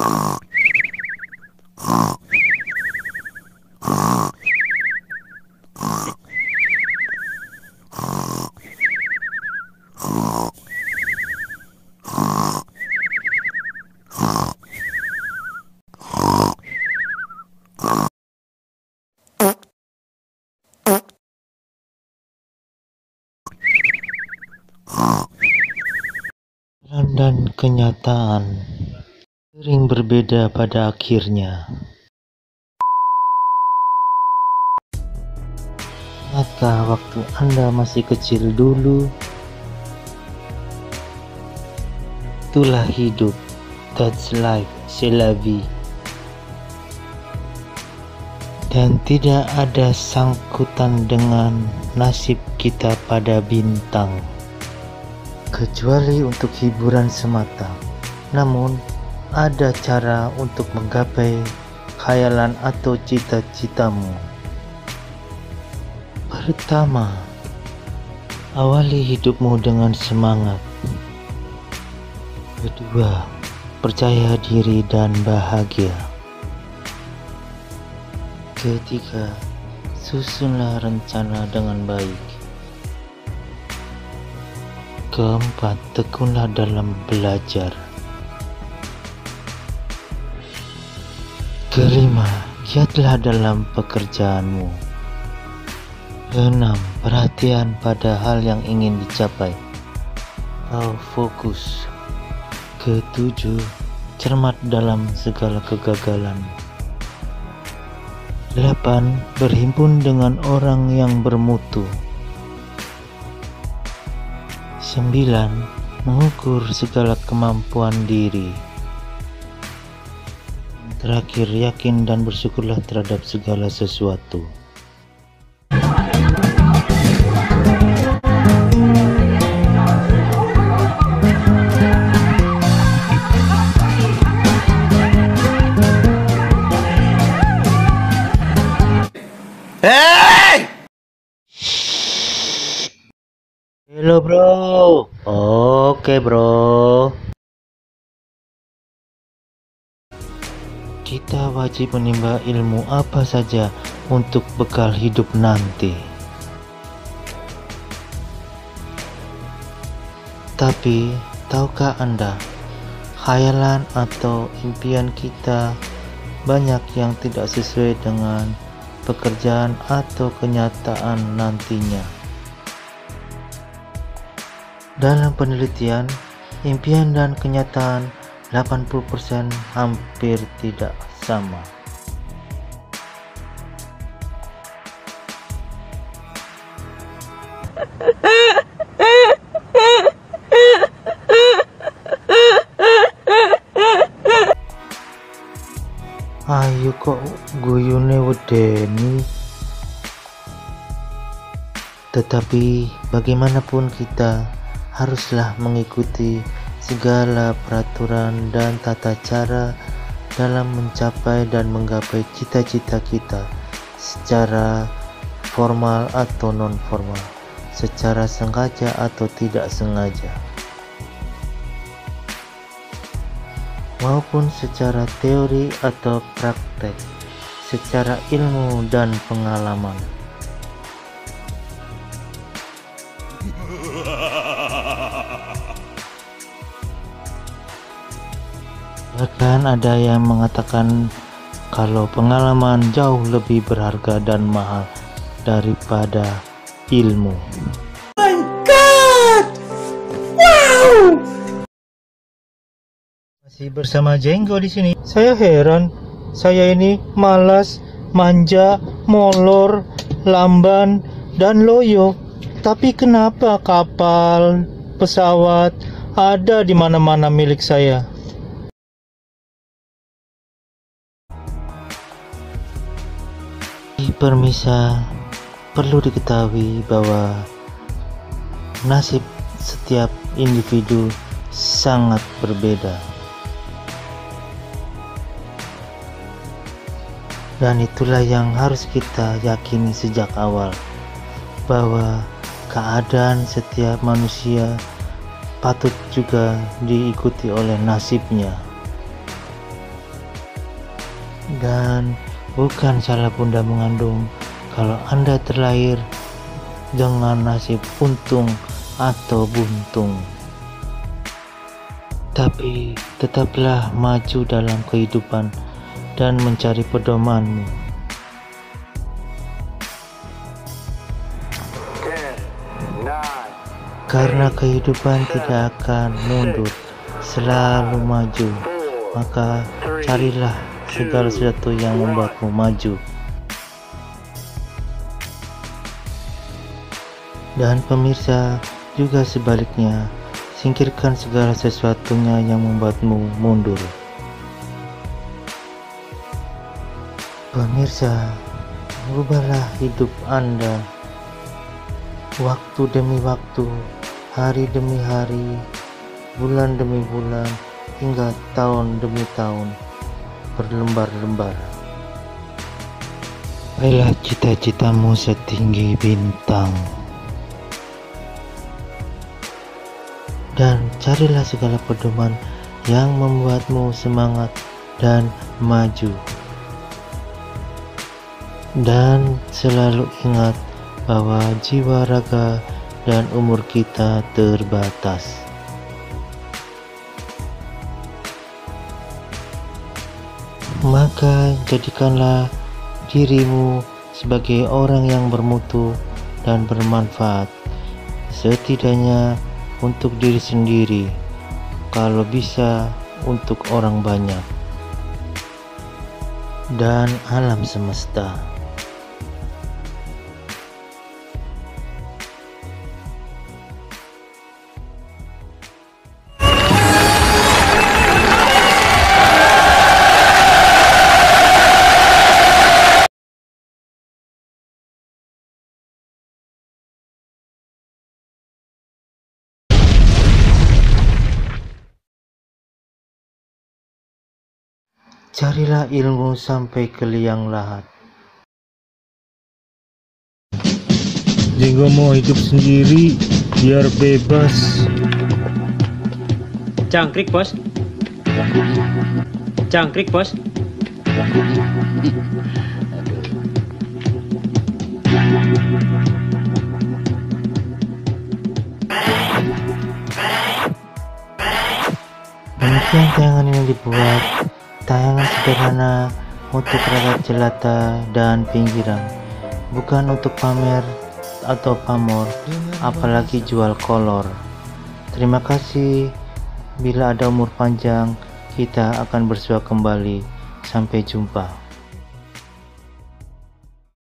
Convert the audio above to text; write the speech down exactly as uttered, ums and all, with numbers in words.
Dan kenyataan sering berbeda pada akhirnya. Ingatkah waktu Anda masih kecil dulu? Itulah hidup, that's life, c'est la vie. Dan tidak ada sangkutan dengan nasib kita pada bintang, kecuali untuk hiburan semata. Namun, ada cara untuk menggapai khayalan atau cita-citamu. Pertama, awali hidupmu dengan semangat. Kedua, percaya diri dan bahagia. Ketiga, susunlah rencana dengan baik. Keempat, tekunlah dalam belajar. Kelima, giatlah dalam pekerjaanmu. Keenam, perhatian pada hal yang ingin dicapai atau fokus. Ketujuh, cermat dalam segala kegagalan. Delapan, berhimpun dengan orang yang bermutu. Sembilan, mengukur segala kemampuan diri. Terakhir, yakin dan bersyukurlah terhadap segala sesuatu. Hey! Halo bro. Oke bro. Kita wajib menimba ilmu apa saja untuk bekal hidup nanti. Tapi tahukah Anda, khayalan atau impian kita banyak yang tidak sesuai dengan pekerjaan atau kenyataan nantinya. Dalam penelitian, impian dan kenyataan delapan puluh persen hampir tidak sama. Ayo kok guyune wedeni. Tetapi bagaimanapun kita haruslah mengikuti segala peraturan dan tata cara dalam mencapai dan menggapai cita-cita kita secara formal atau non formal, secara sengaja atau tidak sengaja, maupun secara teori atau praktek, secara ilmu dan pengalaman. Bahkan ada yang mengatakan kalau pengalaman jauh lebih berharga dan mahal daripada ilmu. Oh my God! Wow! Masih bersama Jenggo di sini. Saya heran, saya ini malas, manja, molor, lamban, dan loyo. Tapi kenapa kapal, pesawat ada di mana-mana milik saya? Permisa, perlu diketahui bahwa nasib setiap individu sangat berbeda. Dan itulah yang harus kita yakini sejak awal, bahwa keadaan setiap manusia patut juga diikuti oleh nasibnya. Dan bukan salah Bunda mengandung kalau Anda terlahir dengan nasib untung atau buntung. Tapi tetaplah maju dalam kehidupan dan mencari pedomanmu. Karena kehidupan tidak akan mundur, selalu maju. Maka carilah segala sesuatu yang membuatmu maju. Dan pemirsa, juga sebaliknya, singkirkan segala sesuatunya yang membuatmu mundur. Pemirsa, rubahlah hidup Anda. Waktu demi waktu, hari demi hari, bulan demi bulan, hingga tahun demi tahun, berlembar-lembar. Raihlah cita-citamu setinggi bintang. Dan carilah segala pedoman yang membuatmu semangat dan maju. Dan selalu ingat bahwa jiwa, raga, dan umur kita terbatas. Maka jadikanlah dirimu sebagai orang yang bermutu dan bermanfaat, setidaknya untuk diri sendiri, kalau bisa untuk orang banyak, dan alam semesta. Carilah ilmu sampai ke liang lahat. Jenggo mau hidup sendiri biar bebas. Cangkrik bos. Cangkrik bos. Demikian tayangan yang dibuat, tayangan sederhana untuk rakyat jelata dan pinggiran, bukan untuk pamer atau pamor, apalagi jual kolor. Terima kasih. Bila ada umur panjang, kita akan bersua kembali. Sampai jumpa.